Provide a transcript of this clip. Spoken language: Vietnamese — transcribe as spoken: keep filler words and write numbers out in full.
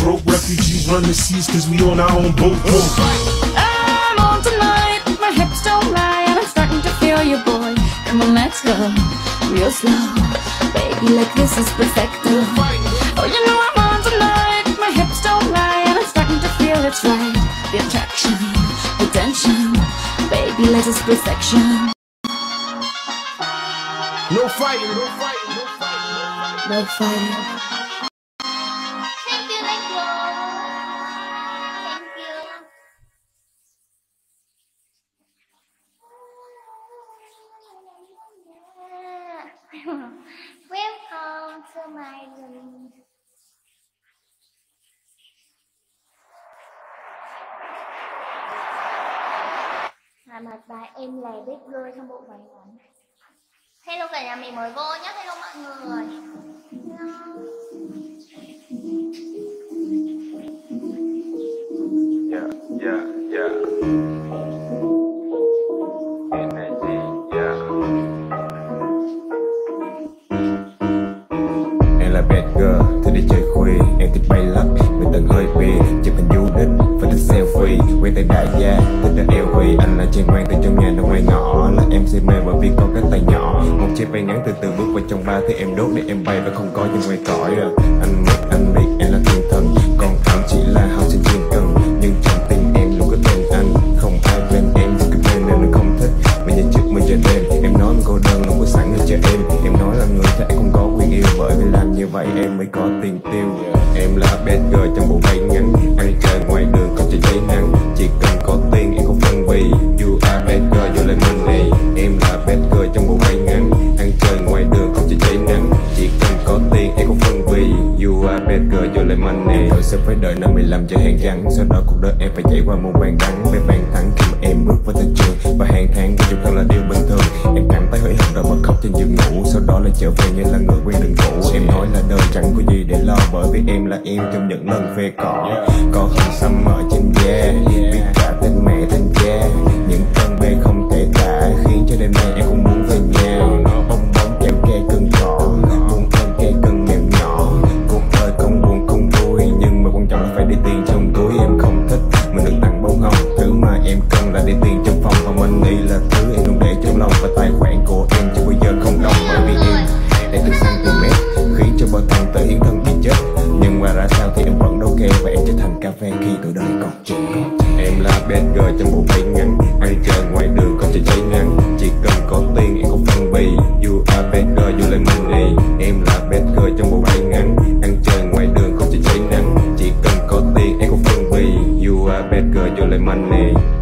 broke refugees run the seas cause we on our own boat. I'm on tonight, my hips don't lie, and I'm starting to feel you, boy. Come on, let's go, real slow. Baby, like this is perfecto. Oh, you know I'm on tonight, my hips don't lie, and I'm starting to feel it's right. The attraction, the tension, baby, like it's perfection. No fighting, no fighting, no fighting, no fighting. Thank you, thank you. Thank you. Welcome to my room. À, mà bà em là bếp rơi trong bộ váy ngắn. Hello cả nhà mình mới vô nhé, hello mọi người. Yeah, yeah, yeah. Energy, yeah. Em là bad girl, thích đi chơi khuya. Em thích bay lắc, người từng hơi bia. Chụp hình du lịch, và thích selfie. Quen tay đại gia, thích là lờ vê. Anh là trên ngoan từ trong nhà ra ngoài ngõ. Là em say mê bởi vì có cái tay nhỏ. Một chiếc bay ngắn từ từ bước vào trong ba. Thế em đốt để em bay và không có gì ngoài cõi. Anh biết, anh biết em là thiên thần. Còn anh chỉ là học sinh chuyên cần. Nhưng trong tim em luôn có tên anh. Không ai bên em dù cái bên nên nó không thích. Mà nhớ trước mới chờ đêm. Em nói em cô đơn luôn có sẵn ở chờ em. Em nói là người thế không có quyền yêu. Bởi vì làm như vậy em mới có tiền tiêu. Em là bad girl trong bộ váy ngắn. Ăn chơi ngoài đường không chỉ cháy nắng. Chỉ cần có tiền em không phân bì. You are bad girl, you like money. Em là bad girl trong bộ váy ngắn. Ăn chơi ngoài đường không chỉ cháy nắng. Chỉ cần có tiền em không phân bì. You are bad girl, you like money. Rồi sẽ phải đợi năm mười lăm cho hàng trắng. Sau đó cuộc đời em phải chạy qua một bàn đắng. Với bàn thắng khi mà em bước vào thị trường. Và hàng tháng của chúng ta là điều bình thường. Em cảm thấy hối hận rồi bật khóc trên giường ngủ. Sau đó lại trở về như là người quen đường cũ. Em nói là đời chẳng có gì để lo. Bởi vì em là em trong những lần phê cỏ. Có hình xăm ở trên da. Biết cả tên mẹ tên cha. Những cơn mê không thể tả. Khiến cho đêm nay em không muốn về nhà. Bong bóng kéo ke cơn cỏ. Buông ơn ke cơn nghèo nhỏ. Cuộc đời không buồn không vui. Nhưng mà quan trọng là phải đi tiền trong túi. Em không thích mình được tặng bông hồng. Thứ mà em cần là đi tiền trong phòng. Còn anh nghĩ là thứ em luôn để trong lòng. Và tài khoản của em chưa bao giờ không đông. Bởi vì em để từ cm khiến cho bao thân tới hiến thân bị chết. Nhưng mà ra sao thì em vẫn đâu kê. Và em trở thành cà phê khi tuổi đời còn trẻ. Em là bad girl trong bộ váy ngắn. Ăn chơi ngoài đường còn chỉ cháy nắng. Chỉ cần có tiền em không phân bì. You are bad girl, you like money. Em là bad girl trong bộ váy ngắn. Ăn chơi ngoài đường không chỉ cháy nắng. Chỉ cần có tiền em không phân bì. You are bad girl, you like money.